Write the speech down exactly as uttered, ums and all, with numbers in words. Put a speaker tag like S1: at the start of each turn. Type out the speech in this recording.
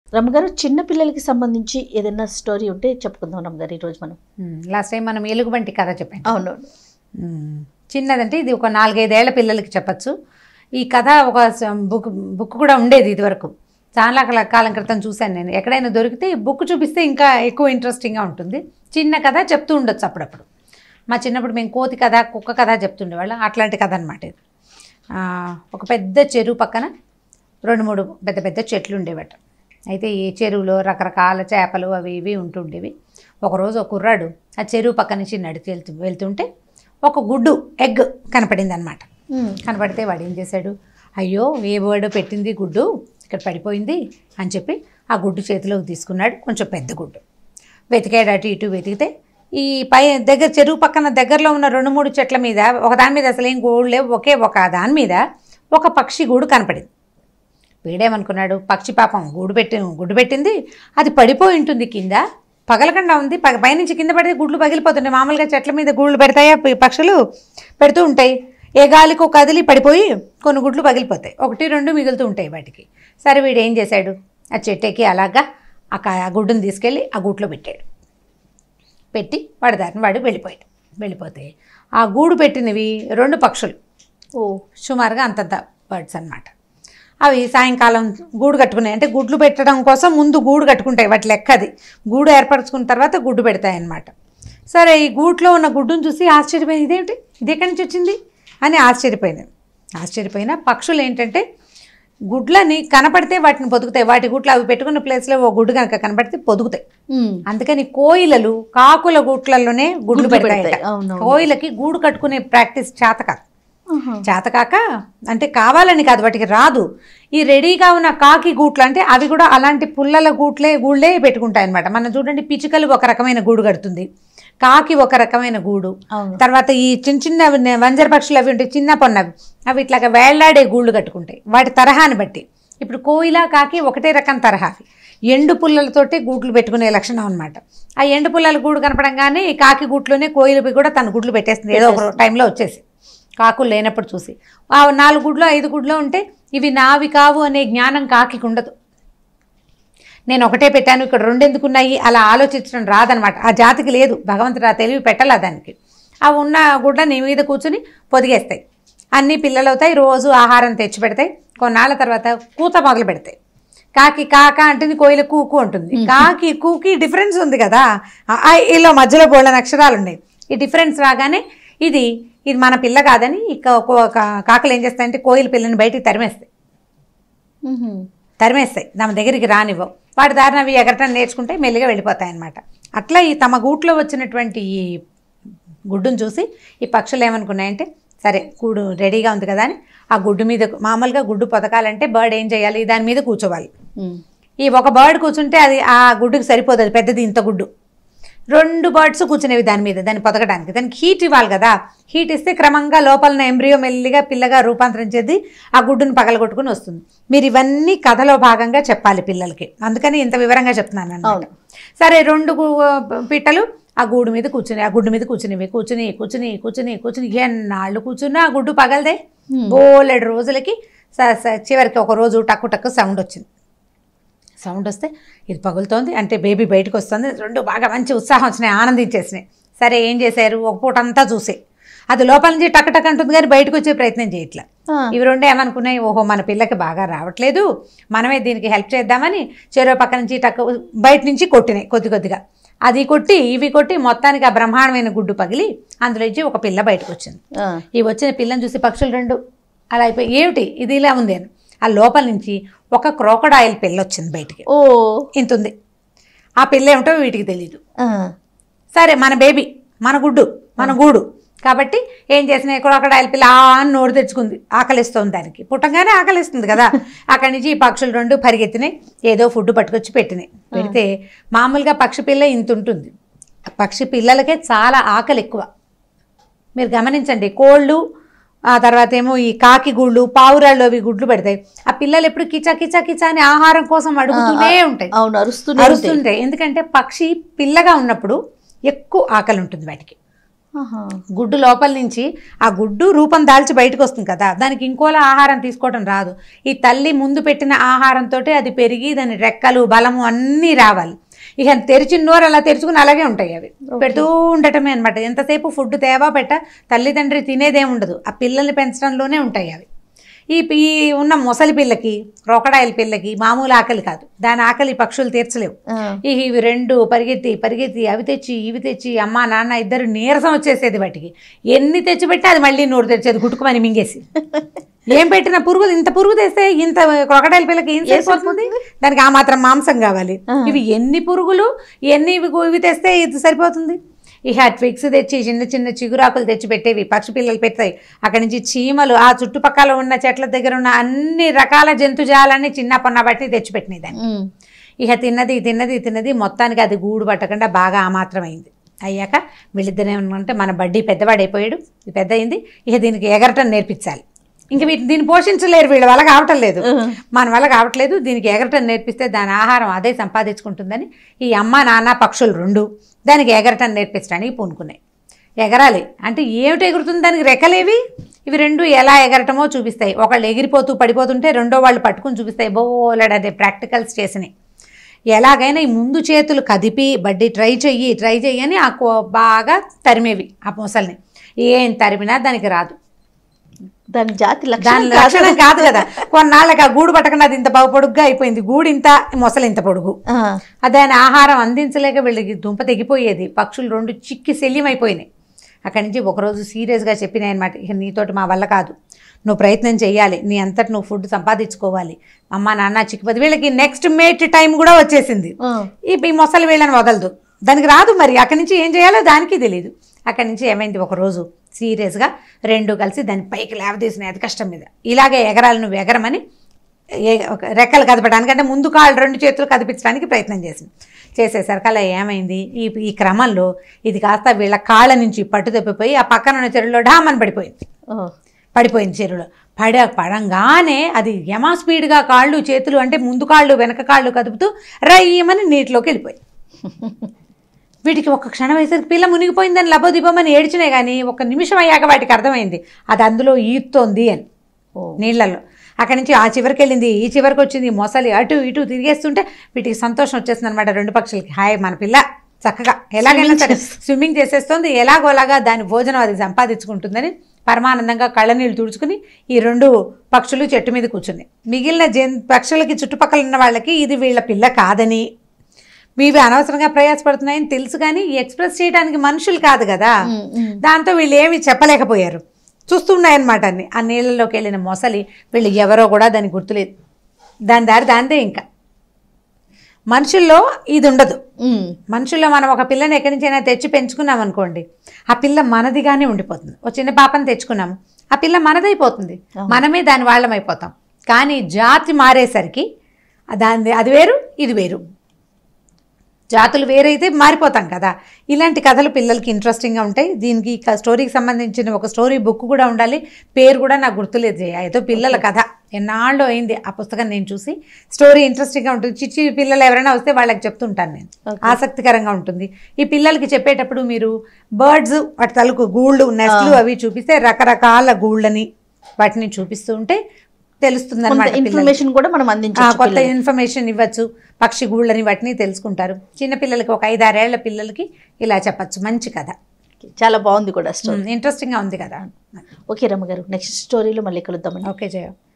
S1: రమ్మగారు చిన్న పిల్లలకి సంబంధించి ఏదైనా స్టోరీ ఉంటే చెప్పుకుందాం రమ్మగారు ఈరోజు మనం.
S2: లాస్ట్ టైం మనం ఎలుగుబంటి కథ చెప్పాను.
S1: అవునవును.
S2: చిన్నదంటే ఇది ఒక నాలుగైదేళ్ల పిల్లలకి చెప్పచ్చు. ఈ కథ ఒక బుక్ బుక్ కూడా ఉండేది ఇదివరకు, చాలా కాలం క్రితం చూశాను నేను. ఎక్కడైనా దొరికితే బుక్ చూపిస్తే ఇంకా ఎక్కువ ఇంట్రెస్టింగ్గా ఉంటుంది. చిన్న కథ చెప్తూ ఉండొచ్చు అప్పుడప్పుడు. మా చిన్నప్పుడు మేము కోతి కథ, కుక్క కథ చెప్తుండేవాళ్ళం. అట్లాంటి కథ అనమాట ఇది. ఒక పెద్ద చెరువు పక్కన రెండు మూడు పెద్ద పెద్ద చెట్లు ఉండేవట. అయితే ఈ చెరువులో రకరకాల చేపలు అవి ఇవి ఉంటుండేవి. ఒకరోజు ఒక కుర్రాడు ఆ చెరువు పక్క నుంచి నడిచి వెళ్తూ వెళ్తుంటే ఒక గుడ్డు ఎగ్ కనపడింది అనమాట. కనపడితే వాడు ఏం చేశాడు, అయ్యో ఏ బర్డ్ పెట్టింది గుడ్డు ఇక్కడ పడిపోయింది అని చెప్పి ఆ గుడ్డు చేతిలోకి తీసుకున్నాడు. కొంచెం పెద్ద గుడ్డు వెతికాడు, అటు ఇటు వెతికితే ఈ పై దగ్గర చెరువు పక్కన దగ్గరలో ఉన్న రెండు మూడు చెట్ల మీద ఒక దాని మీద అసలు ఏం గూడు లేవు, ఒకే ఒక దాని మీద ఒక పక్షి గూడు కనపడింది. వీడేమనుకున్నాడు, పక్షి పాపం గూడు పెట్టి గుడ్డు పెట్టింది, అది పడిపోయి ఉంటుంది కింద, పగలకుండా ఉంది, పగ పైనుంచి కింద పడితే గుడ్లు పగిలిపోతుంటాయి. మామూలుగా చెట్ల మీద గూళ్ళు పెడతాయా పక్షులు, పెడుతూ ఉంటాయి. ఏ గాలికో కదిలి పడిపోయి కొన్ని గుడ్లు పగిలిపోతాయి, ఒకటి రెండు మిగులుతూ ఉంటాయి వాటికి. సరే వీడు ఏం చేశాడు, ఆ చెట్టుకి అలాగా ఆ గుడ్డును తీసుకెళ్ళి ఆ గూట్లో పెట్టాడు. పెట్టి వాడి దారిని వాడు వెళ్ళిపోయాడు. వెళ్ళిపోతే ఆ గూడు పెట్టినవి రెండు పక్షులు, ఓ సుమారుగా అంతంత బర్డ్స్ అన్నమాట. అవి సాయంకాలం గూడు కట్టుకున్నాయి. అంటే గుడ్లు పెట్టడం కోసం ముందు గూడు కట్టుకుంటాయి, వాటి లెక్క అది. గూడు ఏర్పరచుకున్న తర్వాత గుడ్డు పెడతాయి అన్నమాట. సరే ఈ గూట్లో ఉన్న గుడ్డును చూసి ఆశ్చర్యపోయింది, ఇదేమిటి ఇది ఎక్కడి నుంచి వచ్చింది అని ఆశ్చర్యపోయింది. ఆశ్చర్యపోయిన పక్షులు ఏంటంటే గుడ్లని కనపడితే వాటిని పొదుగుతాయి. వాటి గుట్లు అవి పెట్టుకున్న ప్లేస్లో ఓ గుడ్డు కనుక కనపడితే పొదుగుతాయి. అందుకని కోయిలలు కాకుల గుట్లలోనే గుడ్లు పెడతాయి. కోయిలకి గూడు కట్టుకునే ప్రాక్టీస్ చేత కాదు. చేతకాక అంటే కావాలని కాదు, వాటికి రాదు. ఈ రెడీగా ఉన్న కాకి గూట్లు అంటే అవి కూడా అలాంటి పుల్లల గూట్లే గూళ్ళే పెట్టుకుంటాయి అనమాట. మనం చూడండి, పిచ్చుకలు ఒక రకమైన గూడు కడుతుంది, కాకి ఒక రకమైన గూడు, తర్వాత ఈ చిన్న చిన్న వంజర పక్షులు అవి ఉంటాయి చిన్న పొన్నవి, అవి ఇట్లాగా వేళ్లాడే గూళ్ళు కట్టుకుంటాయి వాటి తరహాని బట్టి. ఇప్పుడు కోయిల కాకి ఒకటే రకం తరహా, ఎండు పుల్లలతోటి గూట్లు పెట్టుకునే లక్షణం అనమాట. ఆ ఎండు పుల్లల గూడు కనపడంగానే ఈ కాకి గూట్లోనే కోయిలవి కూడా తన గుడ్లు పెట్టేస్తుంది ఏదో ఒక టైంలో వచ్చేసి, కాకులు లేనప్పుడు చూసి. ఆ నాలుగు గుడ్లు ఐదు గుడ్లు ఉంటే ఇవి నావి కావు అనే జ్ఞానం కాకి ఉండదు. నేను ఒకటే పెట్టాను ఇక్కడ రెండు ఎందుకున్నాయి అలా ఆలోచించడం రాదనమాట. ఆ జాతికి లేదు, భగవంతుడు ఆ తెలివి పెట్టాల దానికి. ఆ ఉన్న గుడ్ల నీ మీద కూర్చుని పొదిగేస్తాయి, అన్నీ పిల్లలు అవుతాయి, రోజు ఆహారం తెచ్చి పెడతాయి. కొన్నాళ్ళ తర్వాత కూత మొదలు పెడతాయి. కాకి కాక అంటుంది, కోయిల కూకు ఉంటుంది. కాకి కూకి డిఫరెన్స్ ఉంది కదా, ఇలా మధ్యలో బోళ్ళని అక్షరాలు ఉన్నాయి. ఈ డిఫరెన్స్ రాగానే ఇది ఇది మన పిల్ల కాదని ఇక కాకలు ఏం చేస్తాయంటే కోయిల పిల్లని బయటికి తరిమేస్తాయి తరిమేస్తాయి తమ దగ్గరికి రానివ్వవు. వాటి దారిన అవి ఎగరటం నేర్చుకుంటే మెల్లిగా వెళ్ళిపోతాయి అన్నమాట. అట్లా ఈ తమ గూట్లో వచ్చినటువంటి ఈ గుడ్డును చూసి ఈ పక్షులు ఏమనుకున్నాయంటే, సరే గూడు రెడీగా ఉంది కదా అని ఆ గుడ్డు మీద, మామూలుగా గుడ్డు పొదకాలంటే బర్డ్ ఏం చేయాలి, దాని మీద కూర్చోవాలి. ఈ ఒక బర్డ్ కూర్చుంటే అది ఆ గుడ్డుకి సరిపోదు, అది పెద్దది ఇంత గుడ్డు. రెండు బర్డ్స్ కూర్చునేవి దాని మీద, దాన్ని పొదగడానికి. దానికి హీట్ ఇవ్వాలి కదా, హీట్ ఇస్తే క్రమంగా లోపలన ఎంబ్రియో మెల్లిగా పిల్లగా రూపాంతరించేది, ఆ గుడ్డును పగలగొట్టుకుని వస్తుంది. మీరు ఇవన్నీ కథలో భాగంగా చెప్పాలి పిల్లలకి, అందుకని ఇంత వివరంగా చెప్తున్నాను అన్నమాట. సరే రెండు పిట్టలు ఆ గూడు మీద కూర్చుని ఆ గుడ్డు మీద కూర్చునేవి, కూర్చుని కూర్చుని కూర్చుని కూర్చుని ఎన్నాళ్ళు కూర్చున్నా ఆ గుడ్డు పగలదే. బోలెడు రోజులకి చివరికి ఒక రోజు టక్కు టక్కు సౌండ్ వచ్చింది. సౌండ్ వస్తే ఇది పగులుతోంది అంటే బేబీ బయటకు వస్తుంది. రెండు బాగా మంచి ఉత్సాహం వచ్చినాయి, ఆనందించేసినాయి. సరే ఏం చేశారు, ఒక పూట అంతా చూసే అది లోపల నుంచి టక్ టక్ అంటుంది కానీ బయటకు వచ్చే ప్రయత్నం చేయట్లా. ఇవి రెండు ఏమనుకున్నాయి, ఓహో మన పిల్లకి బాగా రావట్లేదు, మనమే దీనికి హెల్ప్ చేద్దామని చెరువు పక్క నుంచి టక్ బయట నుంచి కొట్టినాయి కొద్ది కొద్దిగా. అది కొట్టి ఇవి కొట్టి మొత్తానికి ఆ బ్రహ్మాండమైన గుడ్డు పగిలి అందులో నుంచి ఒక పిల్ల బయటకు వచ్చింది. ఈ వచ్చిన పిల్లని చూసి పక్షులు రెండు అలా అయిపోయి, ఏమిటి ఇది ఇలా ఉంది అని. ఆ లోపల నుంచి ఒక క్రోకడాయిల్ పిల్ల వచ్చింది బయటికి. ఓ ఇంత ఉంది. ఆ పిల్ల ఏమిటో వీటికి తెలీదు. సరే మన బేబీ, మన గుడ్డు, మన గూడు కాబట్టి ఏం చేసినాయి, క్రోకడాయిల్ పిల్ల ఆ అని నోరు తెచ్చుకుంది, ఆకలిస్తుంది దానికి. పుట్టంగానే ఆకలిస్తుంది కదా. అక్కడి నుంచి ఈ పక్షులు రెండు పరిగెత్తినాయి, ఏదో ఫుడ్ పట్టుకొచ్చి పెట్టినాయి. పెడితే మామూలుగా పక్షి పిల్ల ఇంత ఉంటుంది, పక్షి పిల్లలకే చాలా ఆకలి ఎక్కువ. మీరు గమనించండి, కోళ్ళు ఆ తర్వాత ఏమో ఈ కాకి గుళ్ళు పావురాళ్ళు అవి గుడ్లు పెడతాయి. ఆ పిల్లలు ఎప్పుడు కిచా కిచా కిచా అని ఆహారం కోసం అడుగుతూనే ఉంటాయి, అరుస్తుంటాయి. ఎందుకంటే పక్షి పిల్లగా ఉన్నప్పుడు ఎక్కువ ఆకలి ఉంటుంది వాటికి. గుడ్డు లోపల నుంచి ఆ గుడ్డు రూపం దాల్చి బయటకు వస్తుంది కదా, దానికి ఇంకోలా ఆహారం తీసుకోవడం రాదు. ఈ తల్లి ముందు పెట్టిన ఆహారంతో అది పెరిగి దాని రెక్కలు బలము అన్నీ రావాలి. ఇక తెరిచిన నోరు అలా తెరుచుకుని అలాగే ఉంటాయి, అవి పెడుతూ ఉండటమే అనమాట. ఎంతసేపు ఫుడ్ తేవా పెట్ట తల్లిదండ్రి తినేదేమి ఉండదు, ఆ పిల్లల్ని పెంచడంలోనే ఉంటాయి అవి. ఈ ఈ ఉన్న మొసలి పిల్లకి, క్రోకడైల్ పిల్లకి మామూలు ఆకలి కాదు, దాని ఆకలి పక్షులు తీర్చలేవు. ఇవి రెండు పరిగెత్తి పరిగెత్తి అవి తెచ్చి ఇవి తెచ్చి అమ్మ నాన్న ఇద్దరు నీరసం వచ్చేసేది వాటికి. ఎన్ని తెచ్చిపెట్టి అది మళ్ళీ నోరు తెచ్చేది గుట్టుకుమని మింగేసి. ఏం పెట్టిన పురుగు, ఇంత పురుగు తెస్తే ఇంత క్రొకడైల్ పిల్లకి ఏం సరిపోతుంది, దానికి ఆ మాత్రం మాంసం కావాలి. ఇవి ఎన్ని పురుగులు ఎన్ని ఇవి ఇవి తెస్తే ఇది సరిపోతుంది. ఇక ట్విక్స్ తెచ్చి చిన్న చిన్న చిగురాకులు తెచ్చి పెట్టేవి, పక్షి పిల్లలు పెడతాయి. అక్కడి నుంచి చీమలు, ఆ చుట్టుపక్కల ఉన్న చెట్ల దగ్గర ఉన్న అన్ని రకాల జంతుజాలన్నీ చిన్న పొన్న బట్టి తెచ్చిపెట్టినాయి దాన్ని. ఇక తిన్నది తిన్నది తిన్నది మొత్తానికి అది గూడు పట్టకుండా బాగా ఆ మాత్రం అయింది. అయ్యాక వీళ్ళిద్దరు ఏమనుకుంటే మన బడ్డీ పెద్దవాడైపోయాడు, ఇది పెద్ద అయింది, ఇక దీనికి ఎగరటం నేర్పించాలి. ఇంక వీటి దీన్ని పోషించలేరు, వీళ్ళ వల్ల కావటం లేదు, మన వల్ల కావట్లేదు, దీనికి ఎగరటం నేర్పిస్తే దాని ఆహారం అదే సంపాదించుకుంటుందని ఈ అమ్మ నాన్న పక్షులు రెండు దానికి ఎగరటం నేర్పించడానికి పూనుకున్నాయి. ఎగరాలి అంటే ఏమిటి ఎగురుతుంది, దానికి రెక్కలేవి, ఇవి రెండు ఎలా ఎగరటమో చూపిస్తాయి. ఒకళ్ళు ఎగిరిపోతూ పడిపోతుంటే రెండో వాళ్ళు పట్టుకుని చూపిస్తాయి. బోలెడదే ప్రాక్టికల్స్ చేసినాయి. ఎలాగైనా ఈ ముందు చేతులు కదిపి బడ్డీ ట్రై చెయ్యి ట్రై చెయ్యి అని ఆ బాగా తరిమేవి ఆ మొసల్ని. ఏం తరిమినా దానికి రాదు,
S1: దాని జాతి
S2: దాని లక్షణం కాదు కదా. కొన్నాళ్ళకి ఆ గూడు పట్టకుండా అది ఇంత పొడుగ్గా అయిపోయింది, గూడు ఇంత మొసలు ఇంత పొడుగు. దాని ఆహారం అందించలేక వీళ్ళకి దుంప తెగిపోయేది. పక్షులు రెండు చిక్కి శల్యమైపోయినాయి. అక్కడి నుంచి ఒకరోజు సీరియస్గా చెప్పినాయి అనమాట, ఇక నీతోటి మా వల్ల కాదు, నువ్వు ప్రయత్నం చేయాలి, నీ అంతటి నువ్వు ఫుడ్ సంపాదించుకోవాలి. అమ్మ నాన్న చిక్కుపోతే వీళ్ళకి నెక్స్ట్ మేట్ టైం కూడా వచ్చేసింది. ఈ మొసలు వీళ్ళని వదలదు, దానికి రాదు. మరి అక్కడి నుంచి ఏం చేయాలో దానికి తెలియదు. అక్కడి నుంచి ఏమైంది, ఒకరోజు సీరియస్గా రెండు కలిసి దాన్ని పైకి లేవదీసినాయి అతి కష్టం మీద. ఇలాగే ఎగరాలి నువ్వు ఎగరమని రెక్కలు కదపడానికి అంటే ముందు కాళ్ళు రెండు చేతులు కదిపించడానికి ప్రయత్నం చేసింది. చేసేసరికి అలా ఏమైంది, ఈ ఈ క్రమంలో ఇది కాస్త వీళ్ళ కాళ్ళ నుంచి పట్టు తప్పిపోయి ఆ పక్కన ఉన్న చెరువులో డామని పడిపోయింది. పడిపోయింది చెరువులో. పడ పడంగానే అది యమా స్పీడ్గా కాళ్ళు చేతులు అంటే ముందు కాళ్ళు వెనక కాళ్ళు కదుపుతూ రయ్యమని నీటిలోకి వెళ్ళిపోయింది. వీటికి ఒక క్షణం వేసరికి పిల్ల మునిగిపోయిందని లబోదిబోమని ఏడ్చినాయి, కానీ ఒక నిమిషం అయ్యాక వాటికి అర్థమైంది అది అందులో ఈదుతోంది అని నీళ్లలో. అక్కడి నుంచి ఆ చివరికి వెళ్ళింది, ఈ చివరికి వచ్చింది. మొసలి అటు ఇటు తిరిగేస్తుంటే వీటికి సంతోషం వచ్చేస్తుంది అనమాట రెండు పక్షులకి. హాయ్ మన పిల్ల చక్కగా ఎలాగైనా సరే స్విమ్మింగ్ చేసేస్తుంది, ఎలాగోలాగా దాని భోజనం అది సంపాదించుకుంటుందని పరమానందంగా కళ్ళ నీళ్ళు తుడుచుకుని ఈ రెండు పక్షులు చెట్టు మీద కూర్చుని. మిగిలిన జన్ పక్షులకి చుట్టుపక్కల ఉన్న వాళ్ళకి ఇది వీళ్ళ పిల్ల కాదని, ఇవి అనవసరంగా ప్రయాసపడుతున్నాయని తెలుసు, కానీ ఎక్స్ప్రెస్ చేయడానికి మనుషులు కాదు కదా, దాంతో వీళ్ళు ఏమి చెప్పలేకపోయారు. చూస్తున్నాయన్నమాట అన్ని. ఆ నీళ్ళలోకి వెళ్ళిన మొసలి వీళ్ళు ఎవరో కూడా దానికి గుర్తులేదు, దాని దారి దాంతే. ఇంకా మనుషుల్లో ఇది ఉండదు. మనుషుల్లో మనం ఒక పిల్లని ఎక్కడి నుంచైనా తెచ్చి పెంచుకున్నాం అనుకోండి, ఆ పిల్ల మనదిగానే ఉండిపోతుంది. ఒక చిన్న పాపని తెచ్చుకున్నాము, ఆ పిల్ల మనదైపోతుంది, మనమే దాని వాళ్ళం అయిపోతాం. కానీ జాతి మారేసరికి దాని అది వేరు ఇది వేరు, జాతులు వేరైతే మారిపోతాం కదా. ఇలాంటి కథలు పిల్లలకి ఇంట్రెస్టింగ్గా ఉంటాయి. దీనికి స్టోరీకి సంబంధించిన ఒక స్టోరీ బుక్ కూడా ఉండాలి, పేరు కూడా నాకు గుర్తులేదు. ఏదో పిల్లల కథ, ఎన్నాళ్ళు అయింది ఆ పుస్తకం నేను చూసి. స్టోరీ ఇంట్రెస్టింగ్గా ఉంటుంది. చిచ్చి పిల్లలు ఎవరైనా వస్తే వాళ్ళకి చెప్తుంటాను నేను, ఆసక్తికరంగా ఉంటుంది. ఈ పిల్లలకి చెప్పేటప్పుడు మీరు బర్డ్స్ వాటి తలకు గూళ్ళు నెస్ట్లు అవి చూపిస్తే రకరకాల గూళ్ళని వాటిని చూపిస్తూ ఉంటే తెలుస్తుంది అనమాట.
S1: ఇన్ఫర్మేషన్ కూడా మనం అందించవచ్చు,
S2: కొత్త ఇన్ఫర్మేషన్ ఇవ్వచ్చు, పక్షి గూళ్ళని వాటిని తెలుసుకుంటారు. చిన్నపిల్లలకి ఒక ఐదారేళ్ల పిల్లలకి ఇలా చెప్పచ్చు. మంచి కథ,
S1: చాలా బాగుంది కూడా, స్టోరీ
S2: ఇంట్రెస్టింగ్గా ఉంది కదా.
S1: ఓకే రమ్మ గారు, నెక్స్ట్ స్టోరీలో మళ్ళీ కలుద్దామండి.
S2: ఓకే జయ.